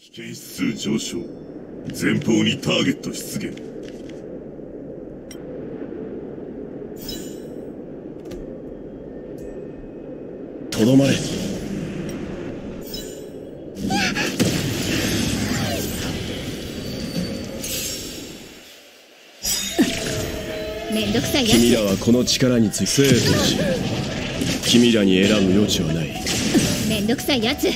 危険指数上昇。前方にターゲット出現。 とどまれ。 めんどくさいやつ。 君らはこの力について生とし、君らに選ぶ余地はない。 めんどくさいやつ。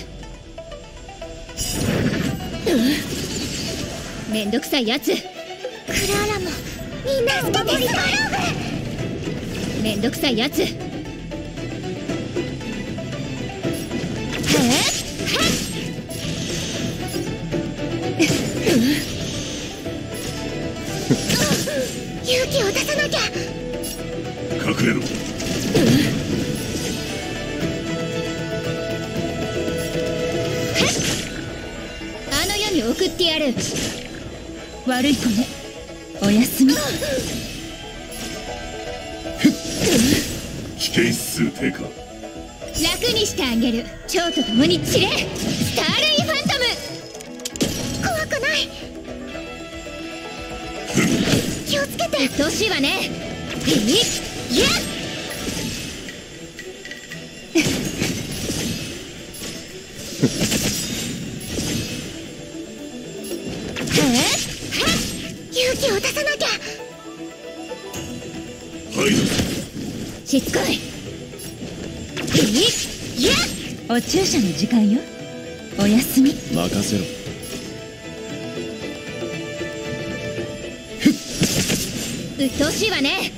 めんどくさいやつ。クララもみんな助けて。めんどくさいやつ。勇気を出さなきゃ。 隠れろ。 あの世に送ってやる。悪い子ね、おやすみ。 危険指数低下。 楽にしてあげる。蝶と共に散れ。スターレイファントム。怖くない。気をつけて。うっとうしいわね。いや勇気を出さなきゃ。 はい。 しつこい。お注射の時間よ。おやすみ。 任せろ。 うっとうしいわね。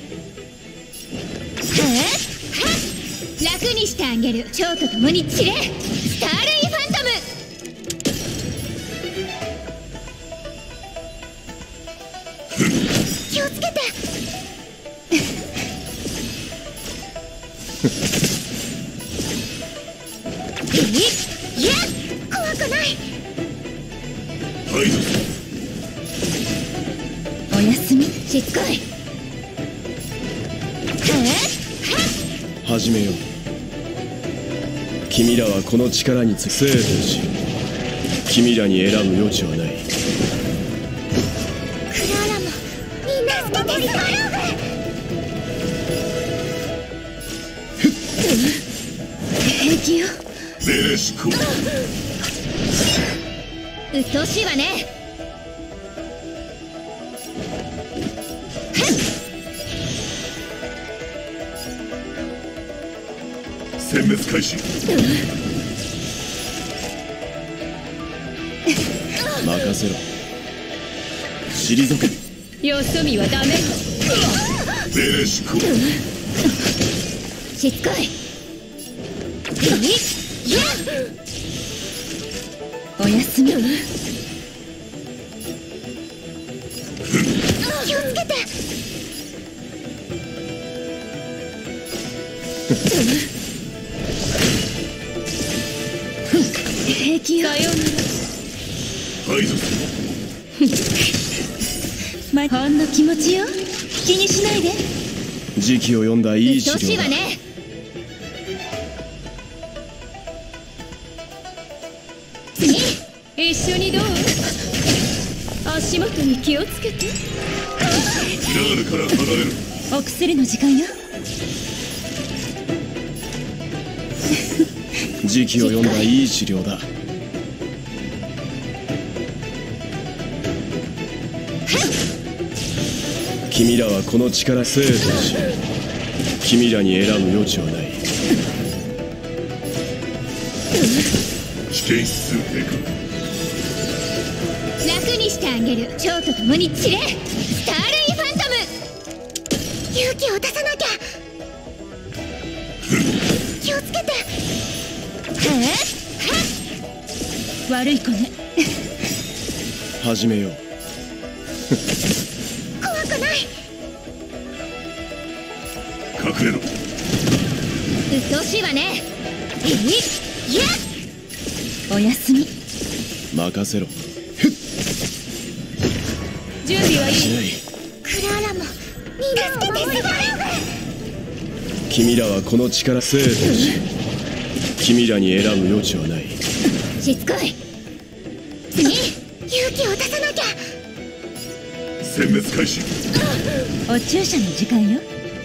楽にしてあげる。蝶と共に散れ。スターレイファントム。気をつけて。怖くない。 はい。 おやすみ。しつこい。 始めよう。君らはこの力について生とし、君らに選ぶ余地はない。 クララもみんな助けて。平気よ。 メレシコ。 うっとうしいわね。 殲滅開始。 任せろ。退け。 よそ見はダメ。 メレシコ。 しつこい。おやすみ。気をつけて。平気よ。さようなはい。 ら。ほんの気持ちよ。気にしないで。 時期を読んだいい資うっとうしい料だ。 わね。一緒にどう？足元に気をつけて。 キラールから離れる。 お薬の時間よ。 時期を読んだいい資料だ。君らはこの力生とし、君らに選ぶ余地はない。 危険指数低下。 楽にしてあげる。蝶と共に散れ。スターレイファントム。勇気を出さなきゃ。気をつけて。悪い子ね。 始めよう。 怖くない。 隠れろ。 うっとうしいわね。おやすみ。 任せろ。 準備はいい。 しない。 クララもみんな助けて。 君らはこの力生とし、君らに選ぶ余地はない。 しつこい。 次、勇気を出さなきゃ。 殲滅開始。 お注射の時間よ。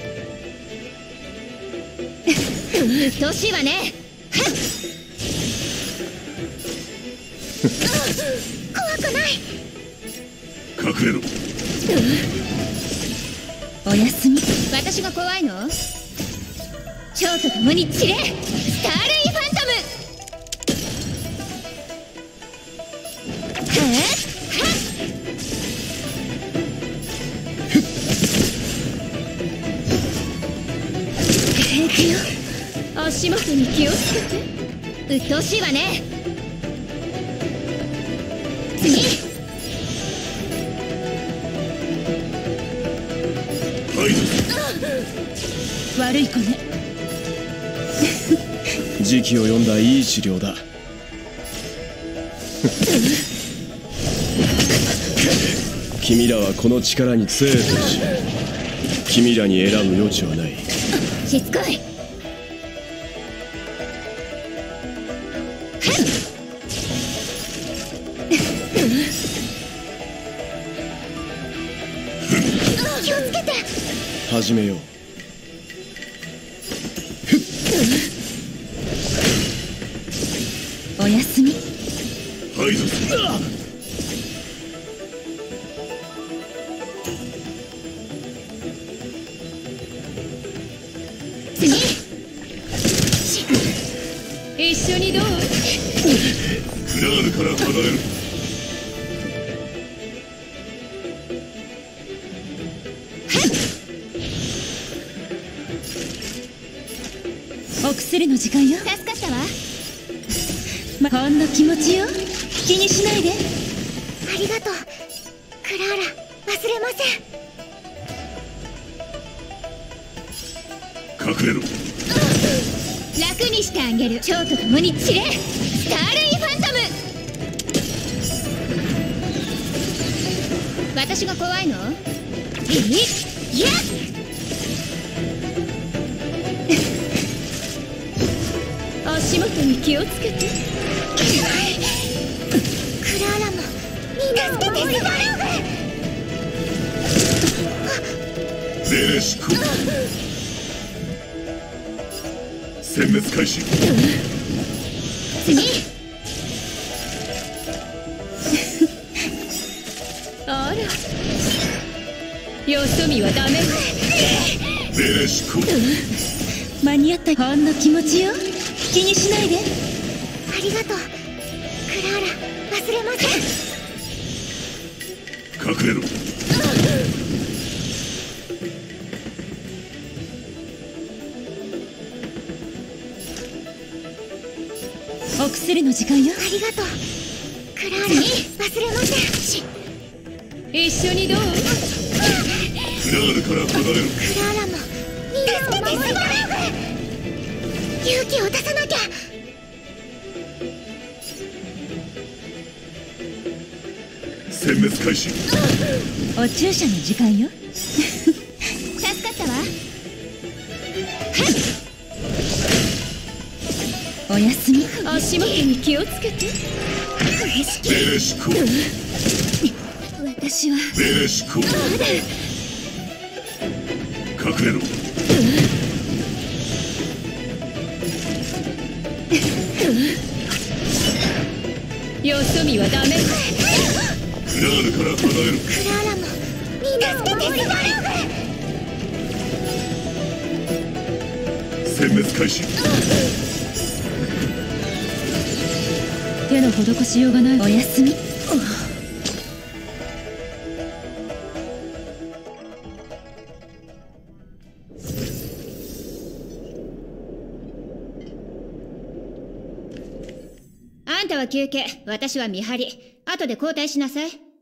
うっとうしいわね。怖くない。 隠れろ。 おやすみ。 私が怖いの？蝶と共に散れ、スターレイファントム。平気よ。足元に気をつけて。うっとうしいわね。次。 悪い子ね。 時期を読んだいい治療だ。君らはこの力に強いとし、君らに選ぶ余地はない。 しつこい。気をつけて。 始めよう。 おやすみ。 排除する。 次。一緒にどう？ クラールから離れる。 お薬の時間よ。 助かったわ。 ほんの気持ちよ。気にしないで。 ありがとうクラーラ、忘れません。 隠れろ。 楽にしてあげる。蝶と共に散れ、スターレイファントム。私が怖いの？いや足元に気をつけて。クラーラもみんな助けて。 ゼレシコ。殲滅開始。 次。 あら、よそ見はダメ。 ゼレシコ。 間に合った。ほんの気持ちよ。気にしないで。 ありがとうクラーラ、忘れません。 隠れろ。 お薬の時間よ。 ありがとうクラーラ、忘れません。 一緒にどう？ クラールから離れる。 クラーラもみんなを守る。勇気を出さなきゃ。 殲滅開始。 お注射の時間よ。 助かったわ。 おやすみ。 足元に気をつけて。 ゼレシコ。 私はゼレシコ。隠れろ。 よそ見はダメ。 クラールから離れる。 クラーラもみんな助けて。 殲滅開始。 手の施しようがない。おやすみ。 あんたは休憩、私は見張り。後で交代しなさい。